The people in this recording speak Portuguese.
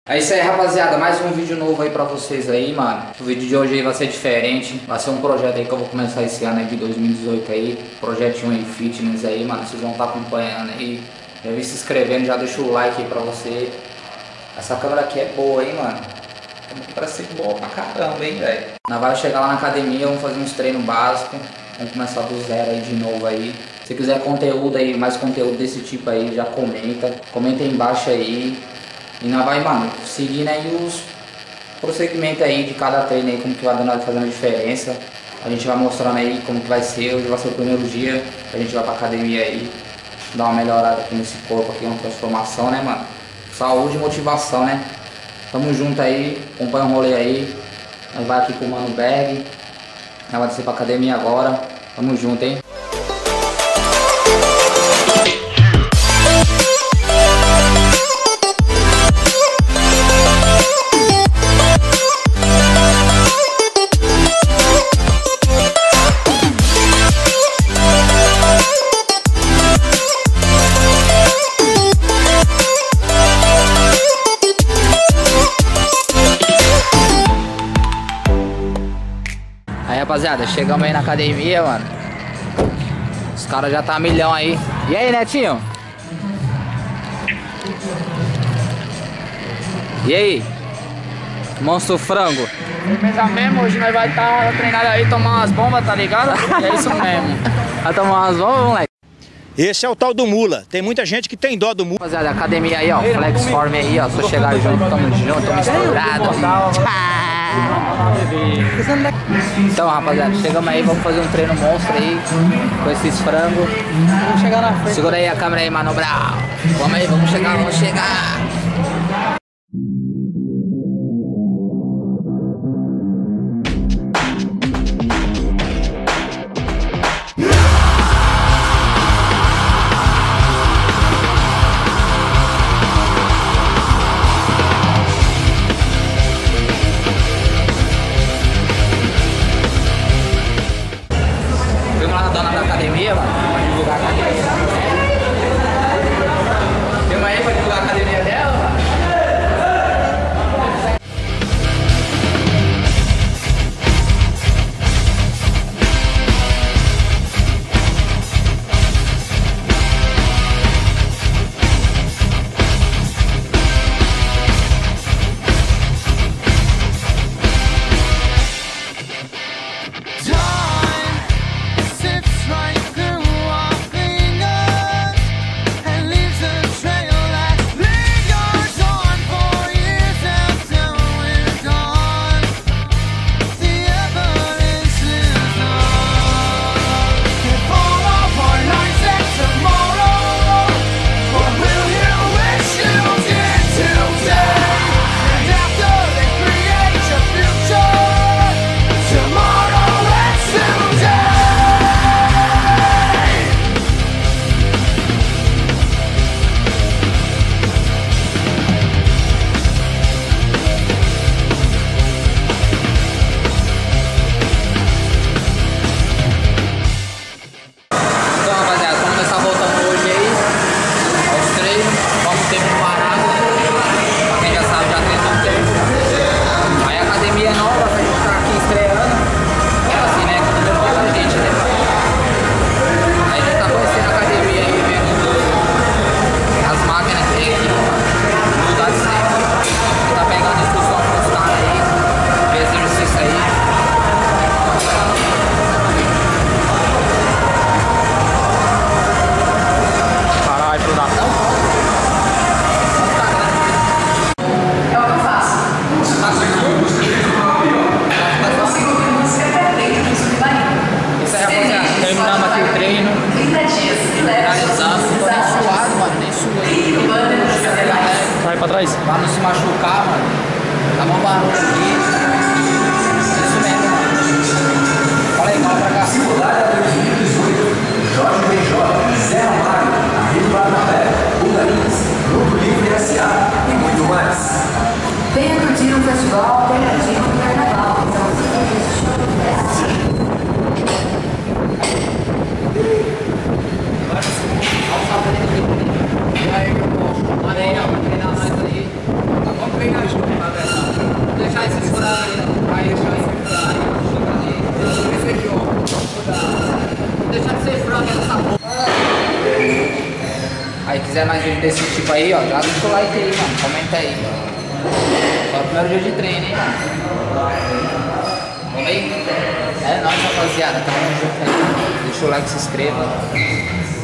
É isso aí, rapaziada, mais um vídeo novo aí pra vocês aí, mano. O vídeo de hoje aí vai ser diferente. Vai ser um projeto aí que eu vou começar esse ano aí de 2018 aí. Projetinho aí, fitness aí, mano. Vocês vão estar acompanhando aí. Já vi se inscrevendo, já deixa o like aí pra você. Essa câmera aqui é boa, hein, mano. Parece ser boa pra caramba, hein, velho. Nós vamos chegar lá na academia, vamos fazer uns treinos básicos. Vamos começar do zero aí de novo aí. Se quiser conteúdo aí, mais conteúdo desse tipo aí, já comenta. Comenta aí embaixo aí. E nós vai, mano, seguindo aí os procedimentos aí de cada treino aí, como que vai dando, fazendo a diferença. A gente vai mostrando aí como que vai ser. Hoje vai ser o primeiro dia que a gente vai pra academia aí. Dar uma melhorada aqui nesse corpo aqui, uma transformação, né, mano? Saúde e motivação, né? Tamo junto aí, acompanha o rolê aí. Nós vai aqui com o Mano Berg. Nós vai descer pra academia agora. Tamo junto, hein? Aí, rapaziada, chegamos aí na academia, mano. Os caras já tá a milhão aí. E aí, Netinho? E aí? Monstro frango. Firmeza mesmo, hoje nós vai estar treinando aí, tomar umas bombas, tá ligado? É isso mesmo. Vai tomar umas bombas, moleque? Esse é o tal do Mula. Tem muita gente que tem dó do Mula. Rapaziada, academia aí, ó. Flexform aí, ó. Só chegar junto, tamo misturado. Então, rapaziada, chegamos aí, vamos fazer um treino monstro aí com esses frangos. Vamos chegar na frente. Segura aí a câmera aí, Mano Brau. Vamos aí, vamos chegar, vamos chegar. Dona da academia, mano, pra divulgar a academia. Filma aí pra divulgar a academia dela, mano. Pra não se machucar, mano. Tá bom barulho aqui. Isso mesmo, mano. Fala aí, fala pra cá. Simulada 2018. Jorge BJ, Zé Amaro, Rio Barnabé, Bugarinhas, Grupo Livre S.A. e muito mais. Venha curtir um festival alternativo do carnaval. São os dias de show. E aí, meu povo? Olha aí, ó. Vai treinar nós aí. Vamos pegar de ser frango nessa porra. Aí quiser mais vídeo desse tipo aí, ó, já deixa o like aí, mano. Comenta aí. Só o primeiro dia de treino, hein, mano. Vamos aí? É nóis, rapaziada. Tamo junto aí. Deixa o like, se inscreva.